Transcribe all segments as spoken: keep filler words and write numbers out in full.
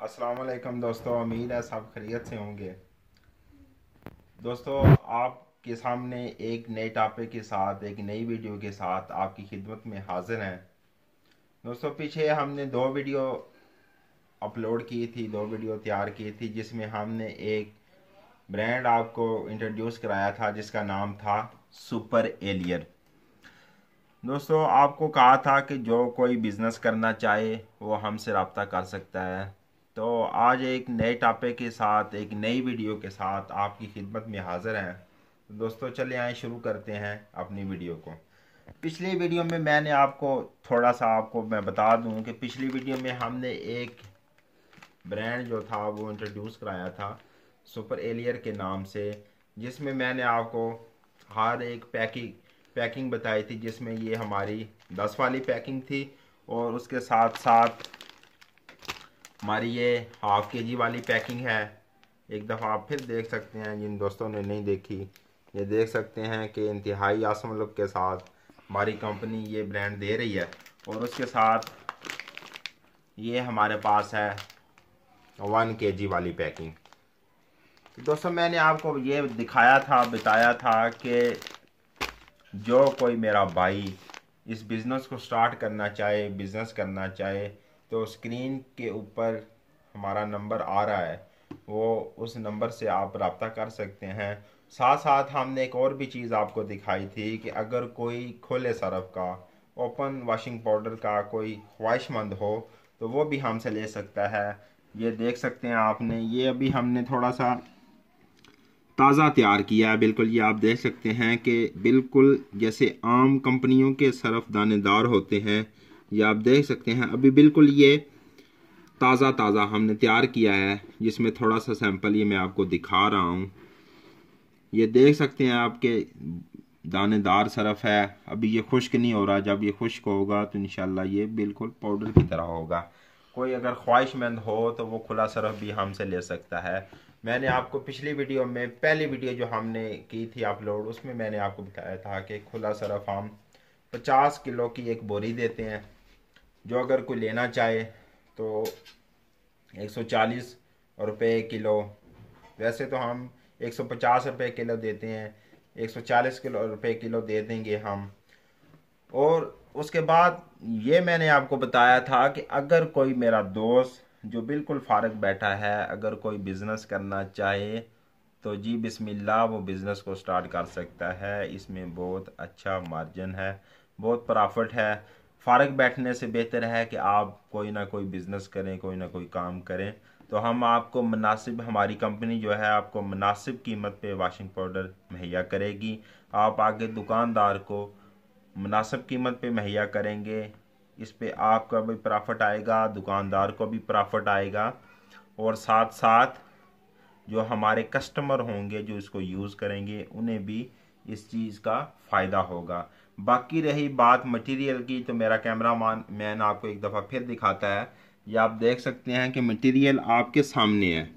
अस्सलाम वालेकुम दोस्तों, उम्मीद है सब खैरियत से होंगे। दोस्तों, आपके सामने एक नए टॉपिक के साथ, एक नई वीडियो के साथ आपकी खिदमत में हाजिर हैं। दोस्तों, पीछे हमने दो वीडियो अपलोड की थी, दो वीडियो तैयार की थी, जिसमें हमने एक ब्रांड आपको इंट्रोड्यूस कराया था जिसका नाम था सुपर एलियर। दोस्तों, आपको कहा था कि जो कोई बिज़नेस करना चाहे वो हमसे रब्ता कर सकता है। तो आज एक नए टॉपिक के साथ, एक नई वीडियो के साथ आपकी खिदमत में हाज़िर हैं। तो दोस्तों, चलिए आए शुरू करते हैं अपनी वीडियो को। पिछली वीडियो में मैंने आपको थोड़ा सा आपको मैं बता दूं कि पिछली वीडियो में हमने एक ब्रांड जो था वो इंट्रोड्यूस कराया था सुपर एलियर के नाम से, जिसमें मैंने आपको हर एक पैकिंग पैकिंग बताई थी, जिसमें ये हमारी दस वाली पैकिंग थी और उसके साथ साथ हमारी ये हाफ के जी वाली पैकिंग है। एक दफ़ा आप फिर देख सकते हैं, जिन दोस्तों ने नहीं देखी ये देख सकते हैं कि इंतहाई आसम लुक के साथ हमारी कंपनी ये ब्रांड दे रही है। और उसके साथ ये हमारे पास है वन के जी वाली पैकिंग। तो दोस्तों, मैंने आपको ये दिखाया था, बताया था कि जो कोई मेरा भाई इस बिज़नेस को स्टार्ट करना चाहे, बिज़नेस करना चाहे, तो स्क्रीन के ऊपर हमारा नंबर आ रहा है, वो उस नंबर से आप रब्ता कर सकते हैं। साथ साथ हमने एक और भी चीज़ आपको दिखाई थी कि अगर कोई खुले सरफ का, ओपन वॉशिंग पाउडर का कोई ख्वाहिशमंद हो तो वो भी हमसे ले सकता है। ये देख सकते हैं आपने, ये अभी हमने थोड़ा सा ताज़ा तैयार किया है। बिल्कुल ये आप देख सकते हैं कि बिल्कुल जैसे आम कंपनियों के सरफ दानेदार होते हैं, ये आप देख सकते हैं। अभी बिल्कुल ये ताज़ा ताज़ा हमने तैयार किया है, जिसमें थोड़ा सा सैंपल ये मैं आपको दिखा रहा हूँ। ये देख सकते हैं आपके दानेदार सरफ है। अभी ये खुश्क नहीं हो रहा, जब ये खुश्क होगा तो इंशाल्लाह ये बिल्कुल पाउडर की तरह होगा। कोई अगर ख्वाहिशमंद हो तो वो खुला सरफ भी हमसे ले सकता है। मैंने आपको पिछली वीडियो में, पहली वीडियो जो हमने की थी अपलोड, उसमें मैंने आपको बताया था कि खुला सरफ हम पचास किलो की एक बोरी देते हैं। जो अगर कोई लेना चाहे तो एक सौ चालीस रुपये किलो, वैसे तो हम एक सौ पचास रुपये किलो देते हैं, एक सौ चालीस किलो रुपये किलो दे देंगे हम। और उसके बाद ये मैंने आपको बताया था कि अगर कोई मेरा दोस्त जो बिल्कुल फारग बैठा है, अगर कोई बिज़नेस करना चाहे तो जी बिस्मिल्लाह वो बिज़नेस को स्टार्ट कर सकता है। इसमें बहुत अच्छा मार्जिन है, बहुत प्रॉफिट है। फारग बैठने से बेहतर है कि आप कोई ना कोई बिज़नेस करें, कोई ना कोई काम करें। तो हम आपको मुनासिब, हमारी कंपनी जो है आपको मुनासिब कीमत पे वॉशिंग पाउडर मुहैया करेगी। आप आगे दुकानदार को मुनासिब कीमत पे मुहैया करेंगे, इस पे आपका भी प्रॉफिट आएगा, दुकानदार को भी प्रॉफिट आएगा, और साथ साथ जो हमारे कस्टमर होंगे जो इसको यूज़ करेंगे उन्हें भी इस चीज़ का फ़ायदा होगा। बाकी रही बात मटेरियल की, तो मेरा कैमरामैन मैन आपको एक दफ़ा फिर दिखाता है। ये आप देख सकते हैं कि मटेरियल आपके सामने है।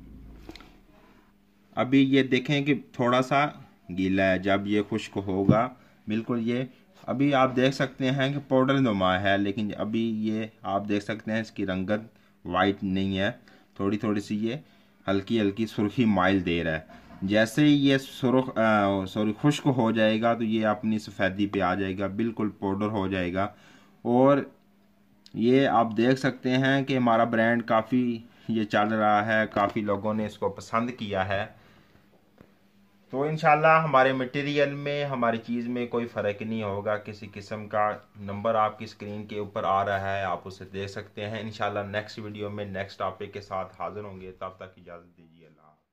अभी ये देखें कि थोड़ा सा गीला है, जब ये खुश्क होगा बिल्कुल ये, अभी आप देख सकते हैं कि पाउडर नुमा है, लेकिन अभी ये आप देख सकते हैं इसकी रंगत वाइट नहीं है, थोड़ी थोड़ी सी ये हल्की हल्की सुर्खी माइल दे रहा है। जैसे ही ये सुर्ख सॉरी खुश्क हो जाएगा तो ये अपनी सफ़ेदी पे आ जाएगा, बिल्कुल पाउडर हो जाएगा। और ये आप देख सकते हैं कि हमारा ब्रांड काफ़ी ये चल रहा है, काफ़ी लोगों ने इसको पसंद किया है। तो इंशाल्लाह हमारे मटेरियल में, हमारी चीज़ में कोई फ़र्क नहीं होगा किसी किस्म का। नंबर आपकी स्क्रीन के ऊपर आ रहा है, आप उसे देख सकते हैं। इंशाल्लाह नेक्स्ट वीडियो में नेक्स्ट टॉपिक के साथ हाज़िर होंगे, तब तक इजाज़त दीजिए। अल्लाह।